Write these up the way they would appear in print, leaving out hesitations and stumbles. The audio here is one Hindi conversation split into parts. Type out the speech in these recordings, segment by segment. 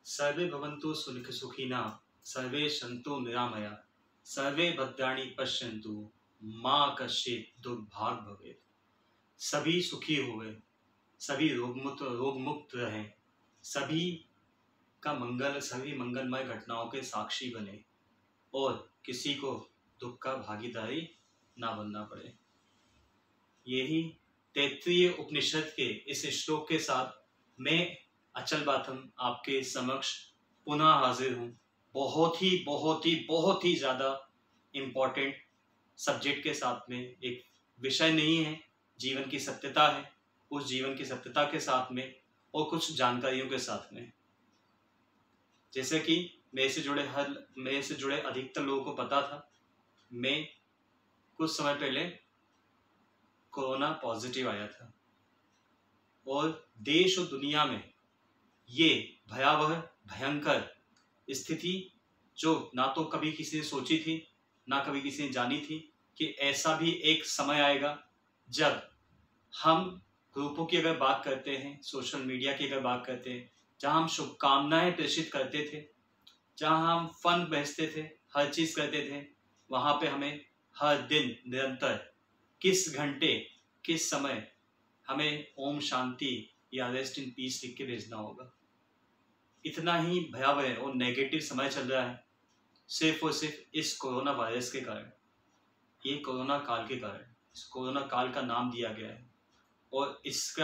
सर्वे भवन्तु सुखिनः सर्वे सन्तु निरामया सर्वे भद्राणि पश्यन्तु माँ कश्चित् दुर्भाग् भवेत्। सभी सुखी हुए, सभी रोग मुक्त रहें, सभी का मंगल, सभी मंगलमय घटनाओं के साक्षी बने और किसी को दुख का भागीदारी ना बनना पड़े। यही तैत्तिरीय उपनिषद के इस श्लोक के साथ मैं अचल बाथम आपके समक्ष पुनः हाजिर हूँ। बहुत ही ज़्यादा इम्पोर्टेंट सब्जेक्ट के साथ में। एक विषय नहीं है, जीवन की सत्यता है। उस जीवन की सत्यता के साथ में और कुछ जानकारियों के साथ में, जैसे कि मेरे से जुड़े अधिकतर लोगों को पता था, मैं कुछ समय पहले कोरोना पॉजिटिव आया था और देश और दुनिया में ये भयावह भयंकर स्थिति जो ना तो कभी किसी ने सोची थी, ना कभी किसी ने जानी थी कि ऐसा भी एक समय आएगा जब हम ग्रुपों की अगर बात करते हैं, सोशल मीडिया की अगर बात करते हैं, जहां हम शुभकामनाएं प्रेषित करते थे, जहां हम फन भेजते थे, हर चीज करते थे, वहां पे हमें हर दिन निरंतर किस घंटे किस समय हमें ओम शांति या रेस्ट इन पीस लिख के भेजना होगा। इतना ही भयावह और नेगेटिव समय चल रहा है सिर्फ और सिर्फ इस कोरोना वायरस के कारण। ये कोरोना काल के कारण इस कोरोना काल का नाम दिया गया है और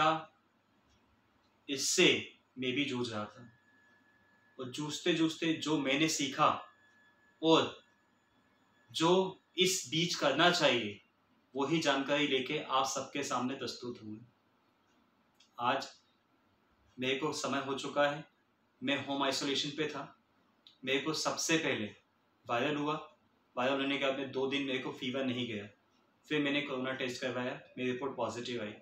इससे मैं भी जूझ रहा था और जूझते जूझते जो मैंने सीखा और जो इस बीच करना चाहिए वही जानकारी लेके आप सबके सामने प्रस्तुत हुए। आज मेरे को समय हो चुका है, मैं होम आइसोलेशन पे था। मेरे को सबसे पहले वायरल हुआ। वायरल होने के बाद में 2 दिन मेरे को फीवर नहीं गया। फिर मैंने कोरोना टेस्ट करवाया, मेरी रिपोर्ट पॉजिटिव आई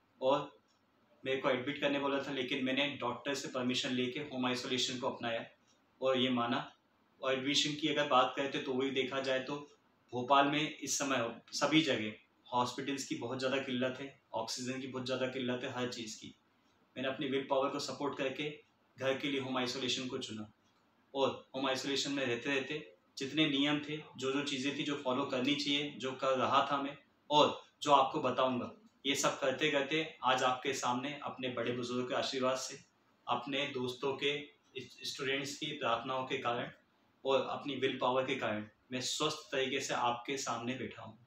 और मेरे को एडमिट करने बोला था, लेकिन मैंने डॉक्टर से परमिशन लेके होम आइसोलेशन को अपनाया और ये माना। और एडमिशन की अगर बात करते तो वही देखा जाए तो भोपाल में इस समय सभी जगह हॉस्पिटल्स की बहुत ज़्यादा किल्लत है, ऑक्सीजन की बहुत ज़्यादा किल्लत है, हर चीज़ की। मैंने अपनी विल पावर को सपोर्ट करके घर के लिए होम आइसोलेशन को चुना और होम आइसोलेशन में रहते रहते जितने नियम थे, जो चीज़ें थी जो फॉलो करनी चाहिए, जो कर रहा था मैं और जो आपको बताऊंगा, ये सब करते करते आज आपके सामने अपने बड़े बुजुर्गों के आशीर्वाद से, अपने दोस्तों के, स्टूडेंट्स की प्रार्थनाओं के कारण और अपनी विल पावर के कारण मैं स्वस्थ तरीके से आपके सामने बैठा हूँ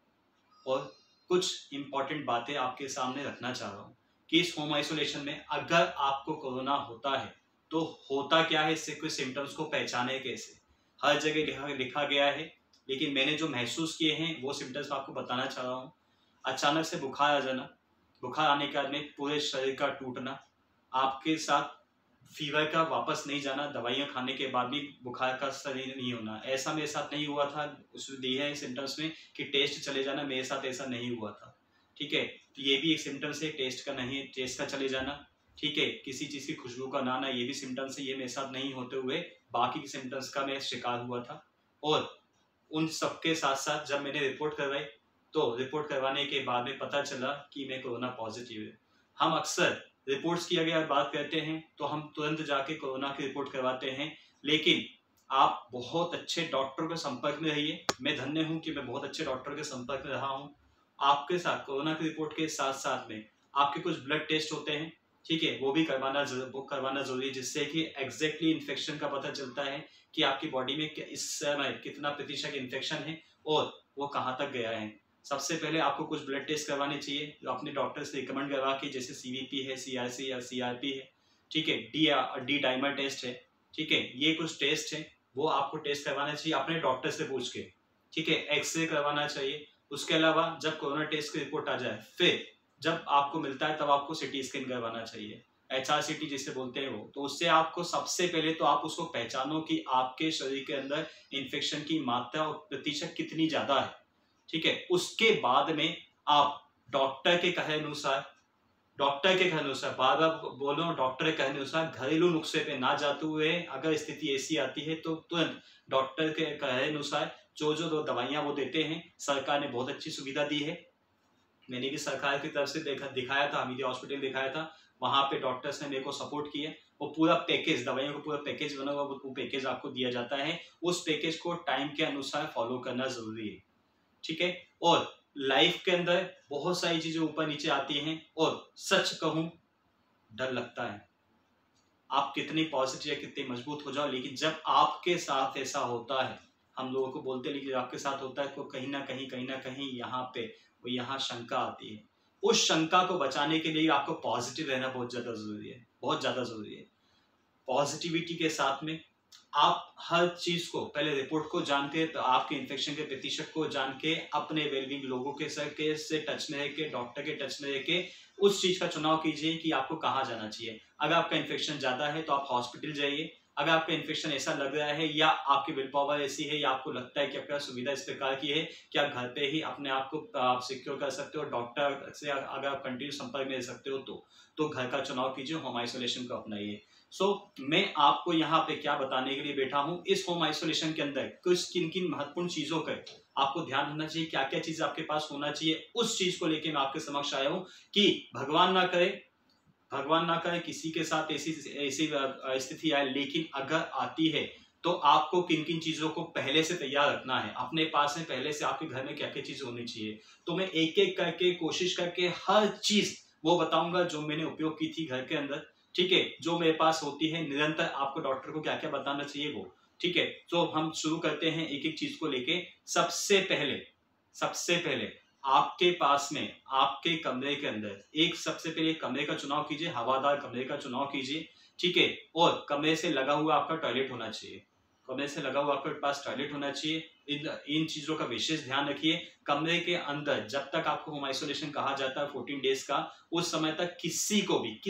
और कुछ इम्पॉर्टेंट बातें आपके सामने रखना चाह रहा हूँ कि इस होम आइसोलेशन में अगर आपको कोरोना होता है तो होता क्या है, इससे कोई सिम्टम्स को पहचाने कैसे। हर जगह लिखा गया है, लेकिन मैंने जो महसूस किए हैं वो सिम्टम्स आपको बताना चाह रहा हूँ। अचानक से बुखार आ जाना, बुखार आने के बाद में पूरे शरीर का टूटना, आपके साथ फीवर का वापस नहीं जाना, दवाइयाँ खाने के बाद भी बुखार का शरीर नहीं होना। ऐसा मेरे साथ नहीं हुआ था। उसमें दिए हैं सिम्टम्स में कि टेस्ट चले जाना, मेरे साथ ऐसा नहीं हुआ था। ठीक है, तो ये भी एक सिम्टम्स है, टेस्ट का नहीं, टेस्ट का चले जाना। ठीक है, किसी चीज़ की खुशबू का ना आना, ये भी सिम्टम्स है। ये मेरे साथ नहीं होते हुए बाकी के सिम्टम्स का मैं शिकार हुआ था। और उन सबके साथ साथ जब मैंने रिपोर्ट करवाई तो रिपोर्ट करवाने के बाद में पता चला कि मैं कोरोना पॉजिटिव है। हम अक्सर रिपोर्ट्स की अगर बात करते हैं तो हम तुरंत जाके कोरोना की रिपोर्ट करवाते हैं, लेकिन आप बहुत अच्छे डॉक्टर के संपर्क में रहिए। मैं धन्य हूँ कि मैं बहुत अच्छे डॉक्टर के संपर्क में रहा हूँ। आपके साथ कोरोना की रिपोर्ट के साथ साथ में आपके कुछ ब्लड टेस्ट होते हैं, ठीक है, वो भी करवाना जरूरी है, जिससे कि एग्जैक्टली इन्फेक्शन का पता चलता है कि आपकी बॉडी में इस समय कितना प्रतिशत इन्फेक्शन है और वो कहाँ तक गया है। सबसे पहले आपको कुछ ब्लड टेस्ट करवाने चाहिए जो अपने डॉक्टर से रिकमेंड करवा के, जैसे CBP है, CRC या CRP है, ठीक है, डी डाइमर टेस्ट है, ठीक है, ये कुछ टेस्ट है वो आपको टेस्ट करवाना चाहिए अपने डॉक्टर से पूछ के। ठीक है, एक्सरे करवाना चाहिए। उसके अलावा जब कोरोना टेस्ट की रिपोर्ट आ जाए, फिर जब आपको मिलता है तब आपको CT स्कैन करवाना चाहिए, HRCT जिसे बोलते हैं वो। तो उससे आपको सबसे पहले तो आप उसको पहचानो कि आपके शरीर के अंदर इन्फेक्शन की मात्रा और प्रतिशत कितनी ज्यादा है। ठीक है, उसके बाद में आप डॉक्टर के कहे अनुसार बार बार बोलो, डॉक्टर के कहने अनुसार घरेलू नुस्खे पे ना जाते हुए अगर स्थिति ऐसी आती है तो तुरंत डॉक्टर के कहे अनुसार जो दवाइयाँ वो देते हैं, सरकार ने बहुत अच्छी सुविधा दी है। मैंने भी सरकार की तरफ से दिखाया था, हमीदिया हॉस्पिटल दिखाया था, वहाँ पे डॉक्टर्स ने मेरे को सपोर्ट किया वो पूरा पैकेज, दवाइयों का पूरा पैकेज बना हुआ, वो पैकेज आपको दिया जाता है। उस पैकेज को टाइम के अनुसार फॉलो करना जरूरी है, ठीक है। और लाइफ के अंदर बहुत सारी चीजें ऊपर नीचे आती हैं, और सच कहूं डर लगता है। आप कितनी पॉजिटिव या कितनी मजबूत हो जाओ, लेकिन जब आपके साथ ऐसा होता है, हम लोगों को बोलते हैं लेकिन आपके साथ होता है, तो कहीं ना कहीं यहाँ पे वो यहाँ शंका आती है। उस शंका को बचाने के लिए आपको पॉजिटिव रहना बहुत ज्यादा जरूरी है, बहुत ज्यादा जरूरी है। पॉजिटिविटी के साथ में आप हर चीज को पहले रिपोर्ट को जान के, तो आपके इन्फेक्शन के प्रतिशत को जान के, अपने वेलबींग लोगों के से टच में रह के, डॉक्टर के टच में रह के उस चीज का चुनाव कीजिए कि आपको कहाँ जाना चाहिए। अगर आपका इन्फेक्शन ज्यादा है तो आप हॉस्पिटल जाइए। अगर आपका इन्फेक्शन ऐसा लग रहा है या आपकी विल पावर ऐसी है या आपको लगता है कि आपका सुविधा इस प्रकार की है कि आप घर पे ही अपने आप को आप सिक्योर कर सकते हो, डॉक्टर से अगर आप कंटिन्यू संपर्क में रह सकते हो तो घर का चुनाव कीजिए, होम आइसोलेशन को अपनाइए। मैं आपको यहाँ पे क्या बताने के लिए बैठा हूँ, इस होम आइसोलेशन के अंदर कुछ किन किन महत्वपूर्ण चीजों का आपको ध्यान रखना चाहिए, क्या क्या चीज आपके पास होना चाहिए, उस चीज को लेके मैं आपके समक्ष आया हूँ कि भगवान ना करे किसी के साथ ऐसी स्थिति आए, लेकिन अगर आती है तो आपको किन किन चीजों को पहले से तैयार रखना है अपने पास में, पहले से आपके घर में क्या क्या चीजें होनी चाहिए। तो मैं एक एक करके कोशिश करके हर चीज वो बताऊंगा जो मैंने उपयोग की थी घर के अंदर, ठीक है, जो मेरे पास होती है निरंतर, आपको डॉक्टर को क्या क्या बताना चाहिए वो, ठीक है। तो हम शुरू करते हैं एक एक चीज को लेके। सबसे पहले आपके पास में आपके कमरे के अंदर सबसे पहले कमरे का चुनाव कीजिए, हवादार कमरे का चुनाव कीजिए, ठीक है। और कमरे से लगा हुआ आपका टॉयलेट होना चाहिए, कमरे से लगा हुआ आपके पास टॉयलेट होना चाहिए। इन चीजों का विशेष ध्यान रखिए। कमरे के अंदर जब तक आपको होम आइसोलेशन कहा जाता है 14 डेज का, उस समय तक किसी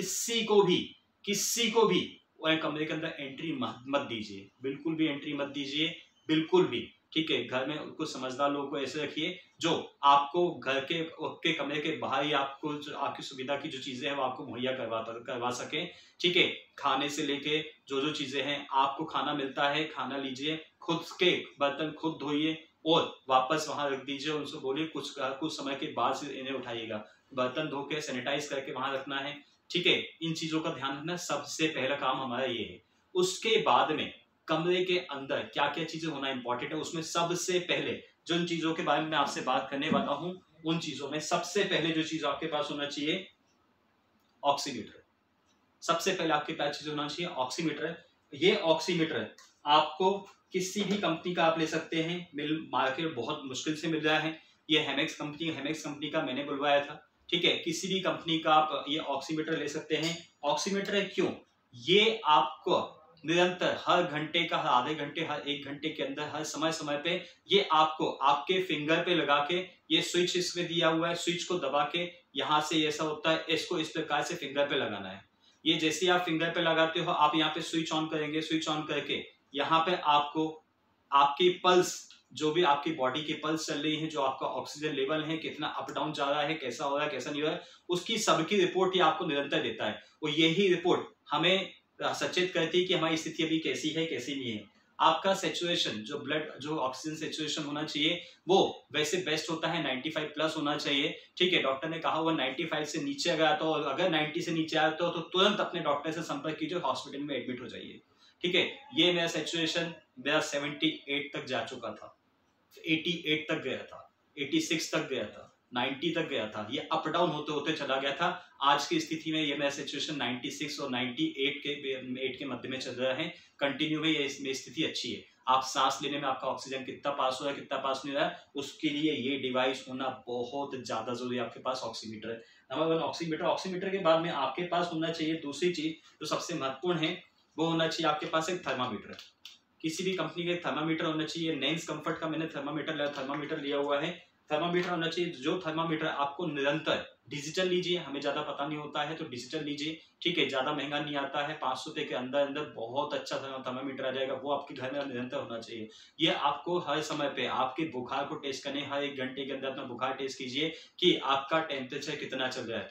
को भी कमरे के अंदर एंट्री मत दीजिए, बिल्कुल भी एंट्री मत दीजिए, बिल्कुल भी, ठीक है। घर में कुछ समझदार लोगों को ऐसे रखिए जो आपको घर के कमरे के बाहर ही आपको आपकी सुविधा की जो चीजें हैं वो आपको मुहैया करवा सके, ठीक है। खाने से लेके जो चीजें हैं, आपको खाना मिलता है, खाना लीजिए, खुद के बर्तन खुद धोइए और वापस वहां रख दीजिए। उनसे बोलिए कुछ समय के बाद से इन्हें उठाइएगा, बर्तन धो के सैनिटाइज करके वहां रखना है, ठीक है। इन चीजों का ध्यान रखना सबसे पहला काम हमारा ये है। उसके बाद में कमरे के अंदर क्या क्या चीजें होना इंपॉर्टेंट है, उसमें सबसे पहले जिन चीजों के बारे में मैं आपसे बात करने वाला हूं, उन चीजों में सबसे पहले जो चीज आपके पास होना चाहिए, ऑक्सीमीटर। सबसे पहले आपके पास चीज होना चाहिए ऑक्सीमीटर। ये ऑक्सीमीटर आपको किसी भी कंपनी का आप ले सकते हैं, मार्केट बहुत मुश्किल से मिल रहा है। ये हेमेक्स कंपनी का मैंने बुलवाया था, ठीक है। किसी भी कंपनी का आप ये ऑक्सीमीटर ले सकते हैं। ऑक्सीमीटर है क्यों, ये आपको निरंतर हर घंटे का, हर आधे घंटे, हर 1 घंटे के अंदर, हर समय पे ये आपको आपके फिंगर पे लगा के, ये स्विच इसमें दिया हुआ है, स्विच को दबा के यहाँ से ऐसा होता है, इसको इस प्रकार से फिंगर पे लगाना है। ये जैसे आप फिंगर पे लगाते हो, आप यहाँ पे स्विच ऑन करेंगे, स्विच ऑन करके यहाँ पे आपको आपकी पल्स, जो भी आपकी बॉडी की पल्स चल रही है, जो आपका ऑक्सीजन लेवल है, कितना अप डाउन जा रहा है, कैसा हो रहा है, कैसा नहीं हो रहा है, उसकी सबकी रिपोर्ट ये आपको निरंतर देता है। और यही रिपोर्ट हमें सचेत करती है कि हमारी स्थिति अभी कैसी है, कैसी नहीं है। आपका सेचुरेशन, जो ऑक्सीजन सेचुरेशन होना चाहिए, वो वैसे बेस्ट होता है 95+ होना चाहिए, ठीक है। डॉक्टर ने कहा हुआ 95 से नीचे अगर आता हो, अगर 90 से नीचे आता हो तो तुरंत अपने डॉक्टर से संपर्क कीजिए, हॉस्पिटल में एडमिट हो जाइए, ठीक है। ये मेरा सेचुरेशन 78 तक जा चुका था, 88 तक गया था, 86 तक गया था, 90 तक गया था, ये अप डाउन होते होते चला गया था। आज की स्थिति में ये मेरा सिचुएशन 96 और 98 के मध्य में चल रहा है, कंटिन्यू में ये स्थिति अच्छी है। आप सांस लेने में आपका ऑक्सीजन कितना पास हो रहा है, कितना पास नहीं हो रहा है, उसके लिए ये डिवाइस होना बहुत ज्यादा जरूरी है। आपके पास ऑक्सीमीटर है, नंबर 1 ऑक्सीमीटर। ऑक्सीमीटर के बाद में आपके पास होना चाहिए दूसरी चीज जो सबसे महत्वपूर्ण है, वो होना चाहिए आपके पास एक थर्मामीटर। किसी भी कंपनी का थर्मामीटर होना चाहिए। नेंस कंफर्ट का मैंने थर्मामीटर लिया हुआ है। थर्मामीटर होना चाहिए, जो थर्मामीटर आपको निरंतर डिजिटल लीजिए, हमें ज्यादा पता नहीं होता है तो डिजिटल लीजिए, ठीक है। ज्यादा महंगा नहीं आता है, 500 रुपए के अंदर बहुत अच्छा थर्मामीटर आ जाएगा, वो आपके घर में निरंतर होना चाहिए। ये आपको हर समय पे आपके बुखार को टेस्ट करने, हर 1 घंटे के अंदर अपना बुखार टेस्ट कीजिए कि आपका टेम्परेचर कितना चल रहा है।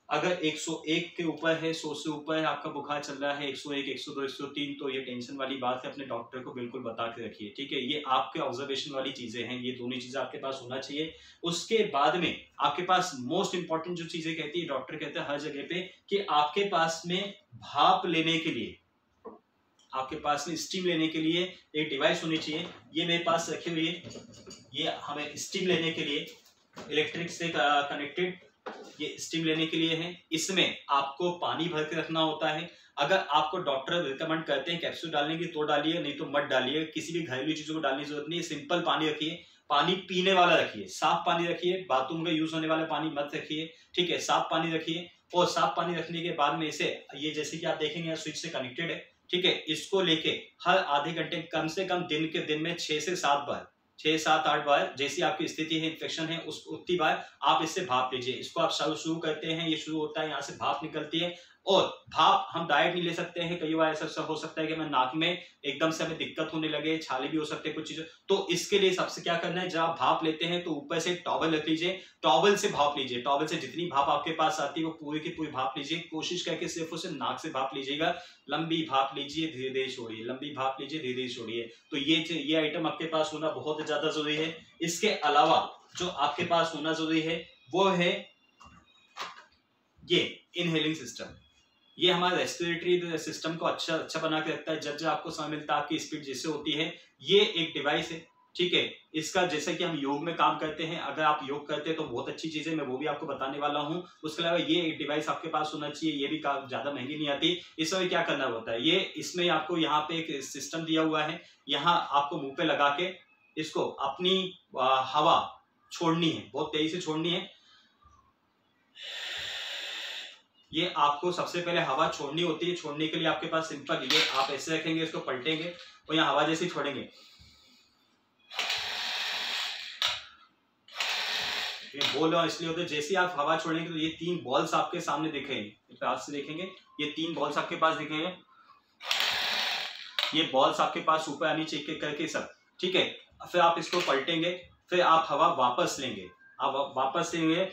अगर 101 के ऊपर है, 100 से ऊपर है, आपका बुखार चल रहा है 101, 102, 103, तो ये टेंशन वाली बात है, अपने डॉक्टर को बिल्कुल बता के रखिए, ठीक है। ये आपके ऑब्जर्वेशन वाली चीजें हैं, ये दोनों चीजें आपके पास होना चाहिए। उसके बाद में आपके पास मोस्ट इंपॉर्टेंट जो चीजें कहती है, डॉक्टर कहते हैं हर जगह पे कि आपके पास में भाप लेने के लिए, आपके पास में स्टीम लेने के लिए एक डिवाइस होनी चाहिए। ये मेरे पास रखी हुई है, ये हमें स्टीम लेने के लिए इलेक्ट्रिक से कनेक्टेड, ये स्टीम लेने के लिए है। इसमें आपको पानी भर के रखना होता है। अगर आपको डॉक्टर रिकमेंड करते हैं कैप्सूल डालने की तो डालिए, नहीं तो मत डालिए। किसी भी घरेलू चीजों को डालने की जरूरत नहीं है। सिंपल पानी रखिए, पानी पीने वाला रखिए, साफ पानी रखिए, बाथरूम में यूज होने वाला पानी मत रखिए, ठीक है। साफ पानी रखिए, और साफ पानी रखने के बाद में इसे, ये जैसे कि आप देखेंगे स्विच से कनेक्टेड है, ठीक है। इसको लेके हर आधे घंटे कम से कम दिन में 6 से 7 बार, 6, 7, 8 बार, जैसी आपकी स्थिति है, इन्फेक्शन है, उस उतनी बार आप इससे भाप लीजिए। इसको आप शुरू करते हैं, ये शुरू होता है, यहाँ से भाप निकलती है। और भाप हम डायरेक्ट नहीं ले सकते हैं, कई बार ऐसा हो सकता है कि हमें नाक में एकदम से हमें दिक्कत होने लगे, छाले भी हो सकते हैं कुछ चीजें। तो इसके लिए सबसे क्या करना है, जब आप भाप लेते हैं तो ऊपर से टॉवल रख लीजिए, टॉवल से भाप लीजिए। टॉवल से जितनी भाप आपके पास आती है वो पूरी की पूरी भाप लीजिए। कोशिश करके सिर्फ उसे नाक से भाप लीजिएगा, लंबी भाप लीजिए, धीरे धीरे छोड़िए, लंबी भाप लीजिए, धीरे धीरे छोड़िए। तो ये आइटम आपके पास होना बहुत ज्यादा जरूरी है। इसके अलावा जो आपके पास होना जरूरी है वो है ये इनहेलिंग सिस्टम। ये हमारे रेस्पिरेटरी सिस्टम को अच्छा बना के रखता है। जब जब आपको समय मिलता है, आपकी स्पीड जैसे होती है, ये एक डिवाइस है, ठीक है। इसका जैसे कि हम योग में काम करते हैं, अगर आप योग करते हैं तो बहुत अच्छी चीज है, मैं वो भी आपको बताने वाला हूँ। उसके अलावा ये एक डिवाइस आपके पास होना चाहिए, ये भी ज्यादा महंगी नहीं आती। इसमें क्या करना होता है, ये इसमें आपको यहाँ पे एक सिस्टम दिया हुआ है, यहाँ आपको मुंह पे लगा के इसको अपनी हवा छोड़नी है, बहुत तेजी से छोड़नी है। ये आपको सबसे पहले हवा छोड़नी होती है। छोड़ने के लिए आपके पास सिंपल, ये आप ऐसे रखेंगे, इसको पलटेंगे और यहाँ हवा जैसी छोड़ेंगे, ये बोल रहा इसलिए होता है, जैसे आप हवा छोड़ेंगे तो ये 3 बॉल्स आपके सामने दिखेंगे, हाथ से देखेंगे, ये 3 बॉल्स आपके पास दिखेंगे। ये बॉल्स आपके पास ऊपर आनी चाहिए करके सब, ठीक है। फिर आप इसको पलटेंगे, फिर आप हवा वापस लेंगे, आप वापस लेंगे,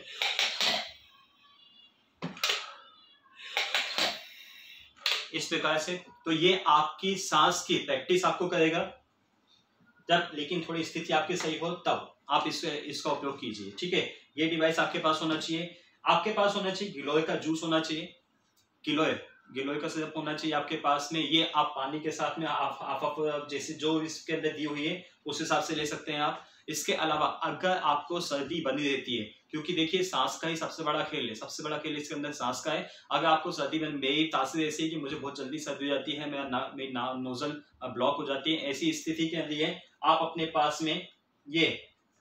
इस प्रकार से। तो ये आपकी सांस की प्रैक्टिस आपको करेगा जब, लेकिन थोड़ी स्थिति आपकी सही हो तब आप इसका उपयोग कीजिए, ठीक है। ये डिवाइस आपके पास होना चाहिए। आपके पास होना चाहिए गिलोय का जूस होना चाहिए, गिलोय का सिरप होना चाहिए आपके पास में। ये आप पानी के साथ में आप जैसे जो इसके अंदर दी हुई है उस हिसाब से ले सकते हैं आप। इसके अलावा अगर आपको सर्दी बनी रहती है, क्योंकि देखिए सांस का ही सबसे बड़ा खेल है, सबसे बड़ा खेल इसके अंदर सांस का है। अगर आपको सर्दी बन, मेरी तासीर ऐसी है कि मुझे बहुत जल्दी सर्दी हो जाती है, मेरी नोजल ब्लॉक हो जाती है। ऐसी स्थिति के लिए आप अपने पास में ये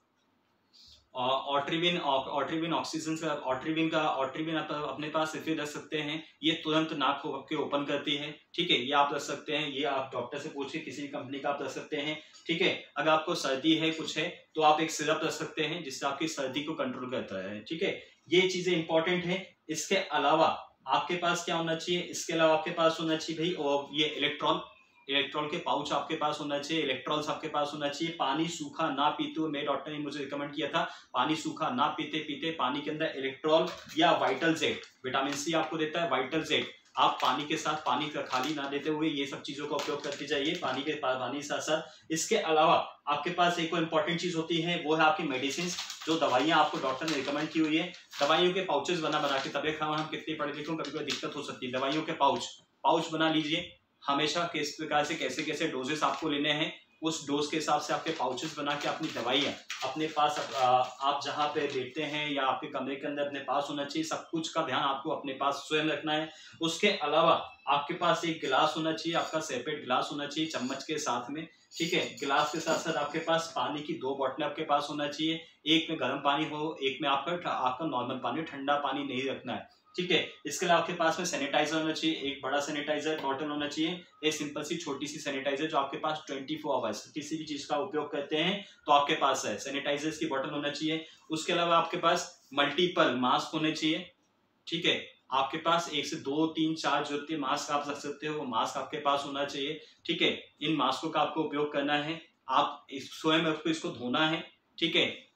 ऑट्रिविन ऑक्सीजन का ऑट्रिविन आप अपने पास रिफिल रख सकते हैं। ये तुरंत नाक के ओपन करती है, ठीक है। ये आप रख सकते हैं, ये आप डॉक्टर से पूछ के किसी भी कंपनी का आप रख सकते हैं, ठीक है। अगर आपको सर्दी है कुछ है तो आप एक सिरप रख सकते हैं जिससे आपकी सर्दी को कंट्रोल करता है, ठीक है। ये चीजें इंपॉर्टेंट है। इसके अलावा आपके पास क्या होना चाहिए, इसके अलावा आपके पास होना चाहिए भाई, और ये इलेक्ट्रॉल के पाउच आपके पास होना चाहिए, इलेक्ट्रॉल्स आपके पास होना चाहिए। पानी सूखा ना पीते हुए, मेरे डॉक्टर ने मुझे रिकमेंड किया था, पानी सूखा ना पीते पानी के अंदर इलेक्ट्रॉल या वाइटल जेड, विटामिन सी आपको देता है वाइटल जेड, आप पानी के साथ पानी का खाली ना देते हुए ये सब चीजों का उपयोग करते जाइए, पानी के साथ साथ। इसके अलावा आपके पास एक और इम्पोर्टेंट चीज होती है, वो है आपकी मेडिसिन, जो दवाइयां आपको डॉक्टर ने रिकमेंड की हुई है। दवाइयों के पाउचेस बना के, तबियत खराब हम कितने पढ़े लिखे, कभी कोई दिक्कत हो सकती है, दवाइयों के पाउच बना लीजिए हमेशा, किस प्रकार से कैसे डोजेस आपको लेने हैं, उस डोज के हिसाब से आपके पाउचेस बना के अपनी दवाइयाँ अपने पास, आप जहाँ पे लेटते हैं या आपके कमरे के अंदर अपने पास होना चाहिए। सब कुछ का ध्यान आपको अपने पास स्वयं रखना है। उसके अलावा आपके पास एक गिलास होना चाहिए, आपका सेपरेट गिलास होना चाहिए चम्मच के साथ में, ठीक है। गिलास के साथ साथ आपके पास पानी की 2 बोतलें आपके पास होना चाहिए, एक में गर्म पानी हो, एक में आपका नॉर्मल पानी, ठंडा पानी नहीं रखना है, ठीक है। इसके अलावा आपके पास में सैनिटाइजर होना चाहिए, एक बड़ा सैनिटाइजर बॉटल होना चाहिए, एक सिंपल सी छोटी सी सैनिटाइजर जो आपके पास 24 आवर्स किसी भी चीज का उपयोग करते हैं तो आपके पास है, सैनिटाइजर की बॉटल होना चाहिए। उसके अलावा आपके पास मल्टीपल मास्क होने चाहिए, ठीक है। आपके पास 1 से 2, 3, 4 जो मास्क आप रख सकते हो, वो मास्क आपके पास होना चाहिए, ठीक है। इन मास्कों का आपको उपयोग करना है, आप स्वयं आपको इसको धोना है, ठीक है।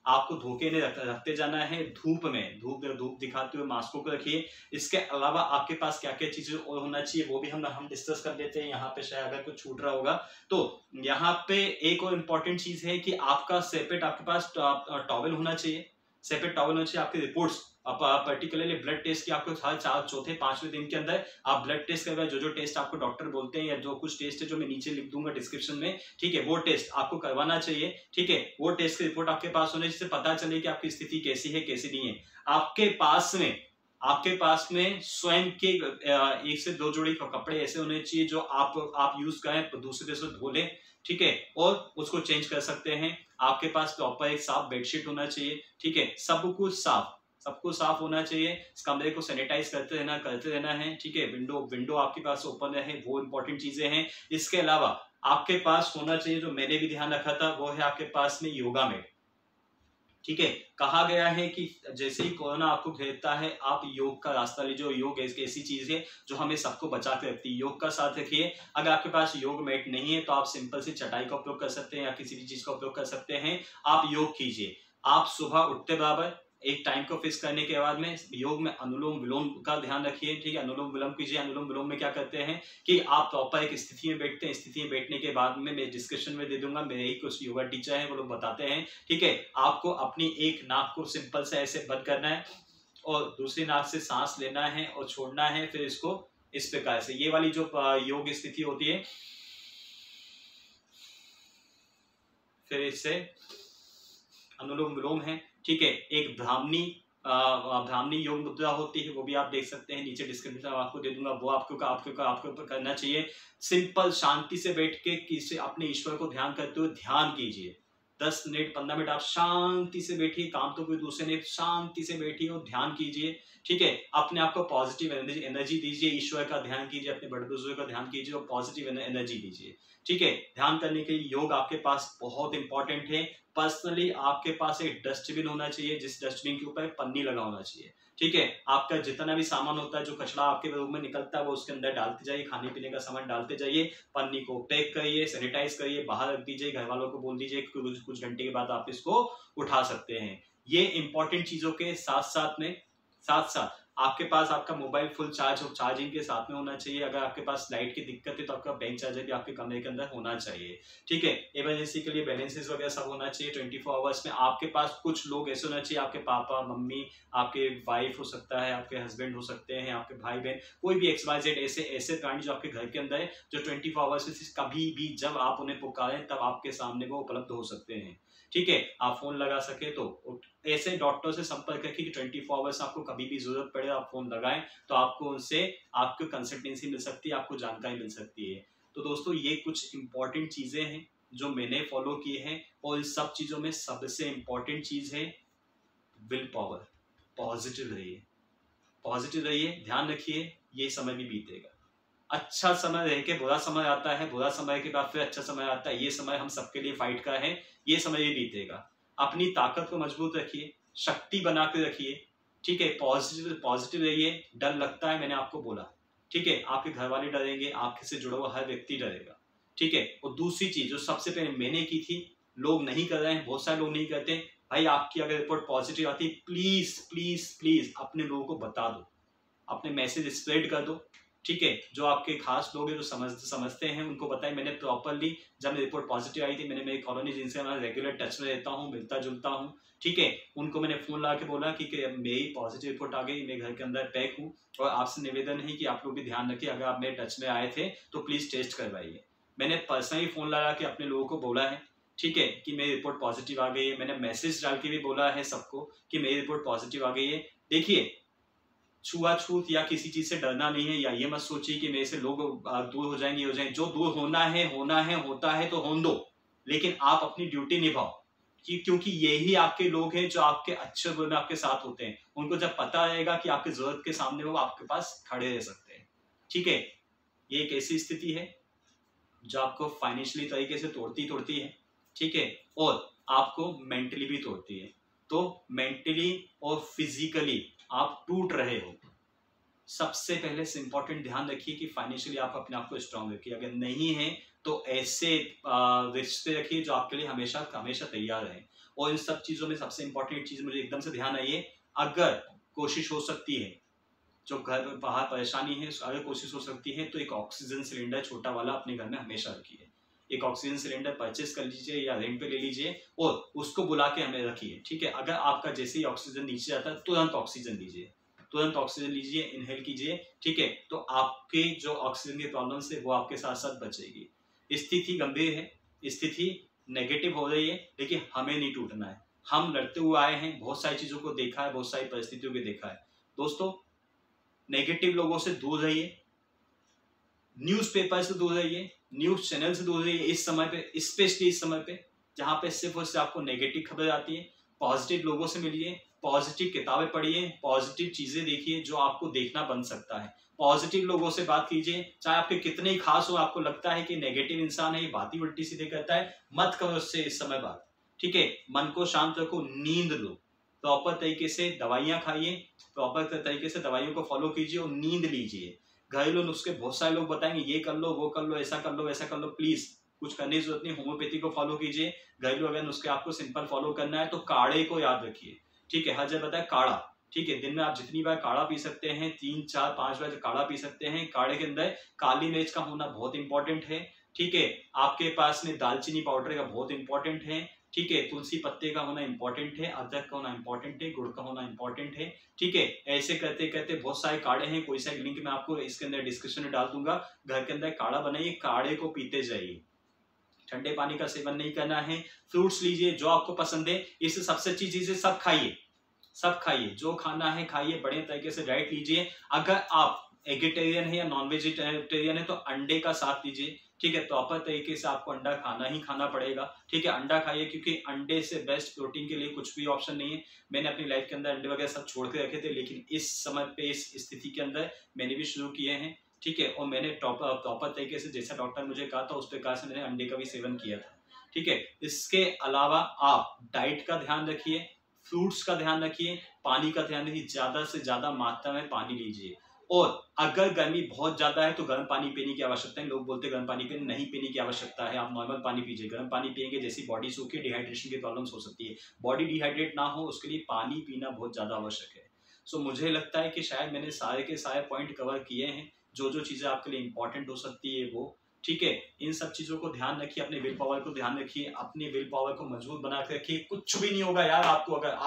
आपको धोखे में रखते जाना है, धूप में धूप दिखाते हुए मास्कों को रखिए। इसके अलावा आपके पास क्या क्या चीजें और होना चाहिए वो भी हम डिस्कस कर लेते हैं। यहाँ पे शायद अगर कुछ छूट रहा होगा तो यहाँ पे एक और इम्पोर्टेंट चीज है कि आपका सेपरेट आपके पास टॉवल होना चाहिए, सेपरेट टॉवल होना चाहिए। आपकी रिपोर्ट्स पर्टिकुलरली ब्लड टेस्ट की आपको हर चौथे पांचवें दिन के अंदर आप ब्लड टेस्ट करवाए, जो टेस्ट आपको डॉक्टर बोलते हैं या जो कुछ टेस्ट है जो मैं नीचे लिख दूंगा डिस्क्रिप्शन में, ठीक है, वो टेस्ट आपको करवाना चाहिए। ठीक है, वो टेस्ट की रिपोर्ट आपके पास होने जिससे पता चले कि आपकी स्थिति कैसी है कैसी नहीं है। आपके पास में स्वयं के 1 से 2 जोड़ी कपड़े ऐसे होने चाहिए जो आप यूज करें तो दूसरे से धो लें, ठीक है, और उसको चेंज कर सकते हैं। आपके पास प्रॉपर एक साफ बेडशीट होना चाहिए, ठीक है, सब कुछ साफ होना चाहिए। इस कमरे को सैनिटाइज करते रहना है, ठीक है। विंडो आपके पास ओपन रहे, वो इंपॉर्टेंट चीजें हैं। इसके अलावा आपके पास होना चाहिए, जो मैंने भी ध्यान रखा था, वो है आपके पास में योगा मैट, ठीक है। कहा गया है कि जैसे ही कोरोना आपको घेरता है आप योग का रास्ता लीजिए। योग एक ऐसी चीज है जो हमें सबको बचा के रखती है, योग का साथ रखिए। अगर आपके पास योग मैट नहीं है तो आप सिंपल सी चटाई का उपयोग कर सकते हैं या किसी भी चीज का उपयोग कर सकते हैं। आप योग कीजिए। आप सुबह उठते बराबर एक टाइम को फिक्स करने के बाद में योग में अनुलोम विलोम का ध्यान रखिए, ठीक है, अनुलोम विलोम कीजिए। अनुलोम विलोम में क्या करते हैं कि आप प्रॉपर एक स्थिति में बैठते हैं, स्थिति में बैठने के बाद में मैं डिस्कशन में दे दूंगा, मेरे ही कुछ योगा टीचर हैं वो लोग बताते हैं, ठीक है। आपको अपनी एक नाक को सिंपल से ऐसे बंद करना है और दूसरी नाक से सांस लेना है और छोड़ना है। फिर इसको इस प्रकार से, ये वाली जो योग स्थिति होती है, फिर इससे अनुलोम विलोम है, ठीक है। एक ब्राह्मणी योग मुद्रा होती है, वो भी आप देख सकते हैं, नीचे डिस्क्रिप्शन में आपको दे दूंगा, वो आपके ऊपर करना चाहिए। सिंपल शांति से बैठ के किसी अपने ईश्वर को ध्यान करते हुए ध्यान कीजिए। 10 मिनट 15 मिनट आप शांति से बैठिए, काम तो कोई दूसरे ने, शांति से बैठिए और ध्यान कीजिए, ठीक है। अपने आप को पॉजिटिव एनर्जी दीजिए, ईश्वर का ध्यान कीजिए, अपने बड़े बुजुर्ग का ध्यान कीजिए और पॉजिटिव एनर्जी दीजिए, ठीक है। ध्यान करने के लिए योग आपके पास बहुत इंपॉर्टेंट है। पर्सनली आपके पास एक डस्टबिन होना चाहिए, जिस डस्टबिन के ऊपर पन्नी लगा होना चाहिए, ठीक है। आपका जितना भी सामान होता है, जो कचरा आपके रूम में निकलता है, वो उसके अंदर डालते जाइए, खाने पीने का सामान डालते जाइए, पन्नी को पैक करिए, सैनिटाइज करिए, बाहर रख दीजिए, घर वालों को बोल दीजिए कुछ घंटे के बाद आप इसको उठा सकते हैं। ये इंपॉर्टेंट चीजों के साथ साथ आपके पास आपका मोबाइल फुल चार्जिंग के साथ में होना चाहिए। अगर आपके पास लाइट की दिक्कत है तो आपका बैंक चार्जर भी आपके कमरे के अंदर होना चाहिए, ठीक है। इमरजेंसी के लिए बैलेंसेस वगैरह सब होना चाहिए 24 आवर्स में। आपके पास कुछ लोग ऐसे होना चाहिए, आपके पापा मम्मी, आपके वाइफ हो सकता है, आपके हस्बैंड हो सकते हैं, आपके भाई बहन, कोई भी XYZ ऐसे प्राणी जो आपके घर के अंदर है, जो 24 आवर्स में कभी भी जब आप उन्हें पुकारें तब आपके सामने वो उपलब्ध हो सकते हैं, ठीक है। आप फोन लगा सके तो ऐसे डॉक्टर से संपर्क रखिए कि 24 आवर्स आपको कभी भी जरूरत पड़े आप फोन लगाएं तो आपको उनसे आपको कंसल्टेंसी मिल सकती है, आपको जानकारी मिल सकती है। तो दोस्तों ये कुछ इंपॉर्टेंट चीजें हैं जो मैंने फॉलो की हैं, और इस सब चीजों में सबसे इंपॉर्टेंट चीज है विल पावर। पॉजिटिव रहिए, ध्यान रखिए, ये समय भी बीतेगा। अच्छा समय रह के बुरा समय आता है, बुरा समय के बाद फिर अच्छा समय आता है। ये समय हम सबके लिए फाइट का है, ये समय भी बीतेगा। अपनी ताकत को मजबूत रखिए, शक्ति बना के रखिए, ठीक है। पॉजिटिव रहिए। डर लगता है, मैंने आपको बोला, ठीक है, आपके घर वाले डरेंगे, आपसे से जुड़ा हुआ हर व्यक्ति डरेगा, ठीक है। और दूसरी चीज जो सबसे पहले मैंने की थी, लोग नहीं कर रहे हैं, बहुत सारे लोग नहीं करते भाई। आपकी अगर रिपोर्ट पॉजिटिव आती, प्लीज प्लीज प्लीज अपने लोगों को बता दो, अपने मैसेज स्प्रेड कर दो, ठीक है। जो आपके खास लोग हैं जो समझते हैं उनको बताएं। मैंने प्रॉपरली जब मेरी रिपोर्ट पॉजिटिव आई थी, मैंने मेरी कॉलोनी जिनसे मैं रेगुलर टच में रहता हूँ, मिलता जुलता हूँ, ठीक है, उनको मैंने फोन लगा के बोला कि मेरी पॉजिटिव रिपोर्ट आ गई, मैं घर के अंदर पैक हूँ, और आपसे निवेदन है कि आप लोग भी ध्यान रखिए, अगर आप मेरे टच में आए थे तो प्लीज टेस्ट करवाइए। मैंने पर्सनली फोन लगा के अपने लोगों को बोला है, ठीक है, कि मेरी रिपोर्ट पॉजिटिव आ गई है। मैंने मैसेज डाल के भी बोला है सबको कि मेरी रिपोर्ट पॉजिटिव आ गई है। देखिए, छुआछूत या किसी चीज से डरना नहीं है, या ये मत सोचिए कि मेरे से लोग दूर हो जाएंगे। जो दूर होना है होता है तो होने दो, लेकिन आप अपनी ड्यूटी निभाओ, क्योंकि यही आपके लोग हैं जो आपके अच्छे बुरे में आपके साथ होते हैं। उनको जब पता रहेगा कि आपकी जरूरत के सामने वो आपके पास खड़े रह सकते हैं, ठीक है। ये एक ऐसी स्थिति है जो आपको फाइनेंशियली तरीके से तोड़ती है, ठीक है, और आपको मेंटली भी तोड़ती है। तो मेंटली और फिजिकली आप टूट रहे हो, सबसे पहले से इम्पोर्टेंट ध्यान रखिए कि फाइनेंशियली आप अपने आप को स्ट्रांग रखिए। अगर नहीं है तो ऐसे रिश्ते रखिए जो आपके लिए हमेशा हमेशा तैयार रहे। और इन सब चीजों में सबसे इम्पोर्टेंट चीज मुझे एकदम से ध्यान आई है, अगर कोशिश हो सकती है, जो घर में बाहर परेशानी है अगर कोशिश हो सकती है तो एक ऑक्सीजन सिलेंडर छोटा वाला अपने घर में हमेशा रखिए। एक ऑक्सीजन सिलेंडर परचेस कर लीजिए या रेंट पे ले लीजिए और उसको बुला के हमें रखिए, ठीक है। अगर आपका जैसे ही ऑक्सीजन नीचे आता है तुरंत ऑक्सीजन लीजिए, तुरंत ऑक्सीजन लीजिए, इनहेल कीजिए, ठीक है। तो आपके जो ऑक्सीजन की प्रॉब्लम है वो आपके साथ साथ बचेगी। स्थिति गंभीर है, स्थिति नेगेटिव हो रही है, लेकिन हमें नहीं टूटना है। हम लड़ते हुए आए हैं, बहुत सारी चीजों को देखा है, बहुत सारी परिस्थितियों को देखा है। दोस्तों, नेगेटिव लोगों से दूर रहिए, न्यूज़पेपर से दूर रहिए, न्यूज चैनल से दूर रहिए इस समय पे, स्पेशली इस समय पे जहां पे सिर्फ और सिर्फ आपको नेगेटिव खबर आती है। पॉजिटिव लोगों से मिलिए, पॉजिटिव किताबें पढ़िए, पॉजिटिव चीजें देखिए जो आपको देखना बन सकता है। पॉजिटिव लोगों से बात कीजिए, चाहे आपके कितने ही खास हो, आपको लगता है कि नेगेटिव इंसान है, ये बात ही उल्टी सीधे करता है, मत करो उससे इस समय बात, ठीक है। मन को शांत रखो, नींद लो, प्रॉपर तरीके से दवाइयां खाइए, प्रॉपर तरीके से दवाइयों को फॉलो कीजिए और नींद लीजिए। घरेलू नुस्खे बहुत सारे लोग बताएंगे, ये कर लो, वो कर लो, ऐसा कर लो, वैसा कर लो, प्लीज कुछ करने की जरूरत नहीं। होम्योपैथी को फॉलो कीजिए। घरेलू अगर नुस्खे आपको सिंपल फॉलो करना है तो काढ़े को याद रखिए, ठीक है। हर जगह बताया काढ़ा, ठीक है। दिन में आप जितनी बार काढ़ा पी सकते हैं, 3 4 5 बार काढ़ा पी सकते हैं। काढ़े के अंदर काली मिर्च का होना बहुत इंपॉर्टेंट है, ठीक है। आपके पास में दालचीनी पाउडर का बहुत इंपॉर्टेंट है, ठीक है। तुलसी पत्ते का होना इंपॉर्टेंट है, अदरक का होना इंपॉर्टेंट है, गुड़ का होना इंपॉर्टेंट है, ठीक है। ऐसे करते करते बहुत सारे काढ़े हैं, कोई सा लिंक मैं आपको इसके अंदर डिस्क्रिप्शन में डाल दूंगा। घर के अंदर काढ़ा बनाइए, काढ़े को पीते जाइए। ठंडे पानी का सेवन नहीं करना है। फ्रूट्स लीजिए जो आपको पसंद है, इससे सबसे अच्छी चीज है सब खाइए, सब खाइए, जो खाना है खाइए, बढ़िया तरीके से डाइट लीजिए। अगर आप एगिटेरियन है या नॉन वेजिटेरियन है तो अंडे का साथ लीजिए, ठीक है। प्रॉपर तरीके से आपको अंडा खाना ही खाना पड़ेगा, ठीक है। अंडा खाइए क्योंकि अंडे से बेस्ट प्रोटीन के लिए कुछ भी ऑप्शन नहीं है। मैंने अपनी लाइफ के अंदर अंडे वगैरह सब छोड़ के रखे थे, लेकिन इस समय पे इस स्थिति के अंदर मैंने भी शुरू किए हैं, ठीक है। और मैंने प्रॉपर तरीके से जैसा डॉक्टर ने मुझे कहा था उस प्रकार से मैंने अंडे का भी सेवन किया था, ठीक है। इसके अलावा आप डाइट का ध्यान रखिए, फ्रूट्स का ध्यान रखिए, पानी का ध्यान रखिए, ज्यादा से ज्यादा मात्रा में पानी लीजिए। और अगर गर्मी बहुत ज्यादा है तो गर्म पानी पीने की आवश्यकता है। लोग बोलते हैं गर्म पानी पीने, नहीं पीने की आवश्यकता है, आप नॉर्मल पानी पीजिए। गर्म पानी पिएंगे जैसी बॉडी सूखी, डिहाइड्रेशन की प्रॉब्लम्स हो सकती है। बॉडी डिहाइड्रेट ना हो उसके लिए पानी पीना बहुत ज्यादा आवश्यक है। सो मुझे लगता है कि शायद मैंने सारे के सारे पॉइंट कवर किए हैं, जो जो चीजें आपके लिए इंपॉर्टेंट हो सकती है वो, ठीक है। इन सब चीजों को ध्यान रखिए, अपने विल पावर को ध्यान रखिए, अपने विल पावर को मजबूत बना के रखिए। कुछ भी नहीं होगा यार आपको, अगर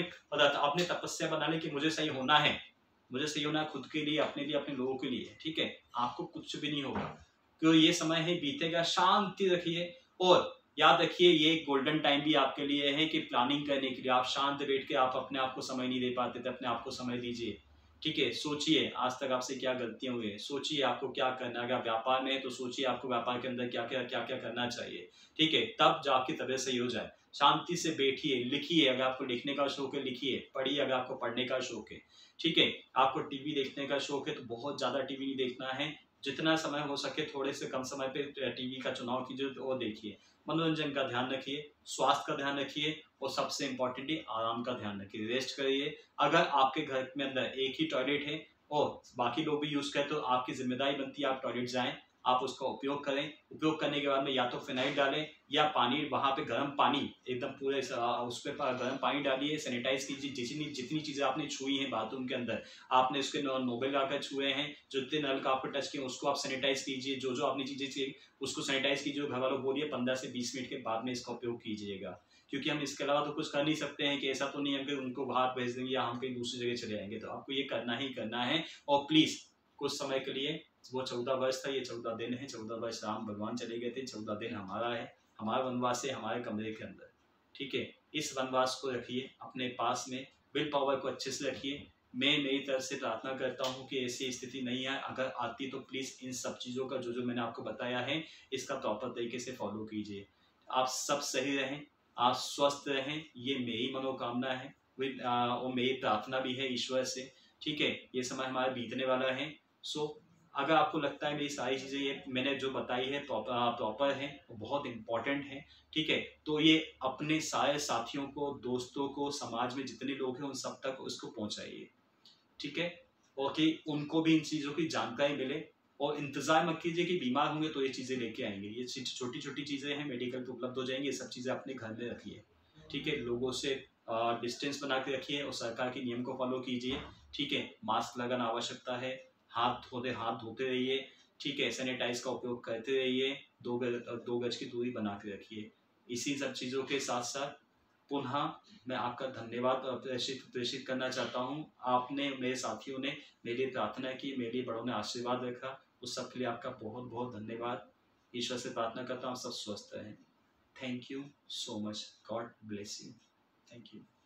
आपने तपस्या बना ली कि मुझे सही होना है, मुझे सही होना है खुद के लिए, अपने लिए, अपने लोगों के लिए, ठीक है। आपको कुछ भी नहीं होगा क्योंकि ये समय है बीतेगा। शांति रखिए और याद रखिए ये गोल्डन टाइम भी आपके लिए है कि प्लानिंग करने के लिए। आप शांत बैठ के आप अपने आप को समय नहीं दे पाते थे, अपने आप को समय दीजिए, ठीक है। सोचिए आज तक आपसे क्या गलतियां हुई है, सोचिए आपको क्या करना है। अगर व्यापार में है तो सोचिए आपको व्यापार के अंदर क्या क्या करना चाहिए, ठीक है। तब जो आपकी तबीयत सही हो जाए। शांति से बैठिए, लिखिए, अगर आपको लिखने का शौक है लिखिए, पढ़िए अगर आपको पढ़ने का शौक है, ठीक है। आपको टीवी देखने का शौक है तो बहुत ज्यादा टीवी नहीं देखना है, जितना समय हो सके थोड़े से कम समय पे टीवी का चुनाव कीजिए और देखिए। मनोरंजन का ध्यान रखिए, स्वास्थ्य का ध्यान रखिए और सबसे इम्पोर्टेंटली आराम का ध्यान रखिए, रेस्ट करिए। अगर आपके घर में अंदर एक ही टॉयलेट है और बाकी लोग भी यूज करें तो आपकी जिम्मेदारी बनती है आप टॉयलेट जाएं, आप उसका उपयोग करें। उपयोग करने के बाद में या तो फिनाइल डालें या पानी, वहां पे गर्म पानी एकदम पूरे उस पर गर्म पानी डालिए, सैनिटाइज कीजिए। जितनी चीजें आपने छुई हैं बाथरूम के अंदर, आपने उसके नोबल आकर छुए हैं, जो जितने नल का आपको टच किए उसको आप सैनिटाइज कीजिए। जो जो आपने चीजें चाहिए उसको सैनिटाइज कीजिए। घर वालों को बोलिए 15 से 20 मिनट के बाद में इसका उपयोग कीजिएगा, क्योंकि हम इसके अलावा तो कुछ कर नहीं सकते हैं। कि ऐसा तो नहीं है कि उनको बाहर भेज देंगे या हम कहीं दूसरी जगह चले जाएंगे, तो आपको ये करना ही करना है। और प्लीज कुछ समय के लिए, वो 14 वर्ष था, ये 14 दिन है, 14 वर्ष राम भगवान चले गए थे, 14 दिन हमारा है, हमारा वनवास है हमारे कमरे के अंदर, ठीक है। इस वनवास को रखिए अपने पास में, विल पावर को अच्छे से रखिए। मैं मेरी तरफ से प्रार्थना करता हूँ कि ऐसी स्थिति नहीं आए, अगर आती तो प्लीज इन सब चीजों का जो जो मैंने आपको बताया है इसका प्रॉपर तरीके से फॉलो कीजिए। आप सब सही रहें, आप स्वस्थ रहें, ये मेरी मनोकामना है और मेरी प्रार्थना भी है ईश्वर से, ठीक है। ये समय हमारा बीतने वाला है। सो अगर आपको लगता है मेरी सारी चीज़ें ये मैंने जो बताई है प्रॉपर है, बहुत इंपॉर्टेंट है, ठीक है, तो ये अपने सारे साथियों को, दोस्तों को, समाज में जितने लोग हैं उन सब तक उसको पहुंचाइए, ठीक है। और कि उनको भी इन चीज़ों की जानकारी मिले। और इंतज़ार मत कीजिए कि बीमार होंगे तो ये चीज़ें लेके आएंगे, ये छोटी छोटी चीज़ें हैं, मेडिकल पे उपलब्ध हो जाएंगी। ये सब चीज़ें अपने घर में रखिए, ठीक है। लोगों से डिस्टेंस बना के रखिए और सरकार के नियम को फॉलो कीजिए, ठीक है। मास्क लगाना आवश्यकता है, हाथ धोते रहिए, ठीक है। सैनिटाइज का उपयोग करते रहिए, 2 गज की दूरी बना के रखिए। इसी सब चीज़ों के साथ साथ पुनः मैं आपका धन्यवाद प्रेषित करना चाहता हूँ। आपने, मेरे साथियों ने मेरे लिए प्रार्थना की, मेरे लिए बड़ों ने आशीर्वाद रखा, उस सब के लिए आपका बहुत बहुत धन्यवाद। ईश्वर से प्रार्थना करता हूँ आप सब स्वस्थ रहें। Thank you so much. God bless you. Thank you.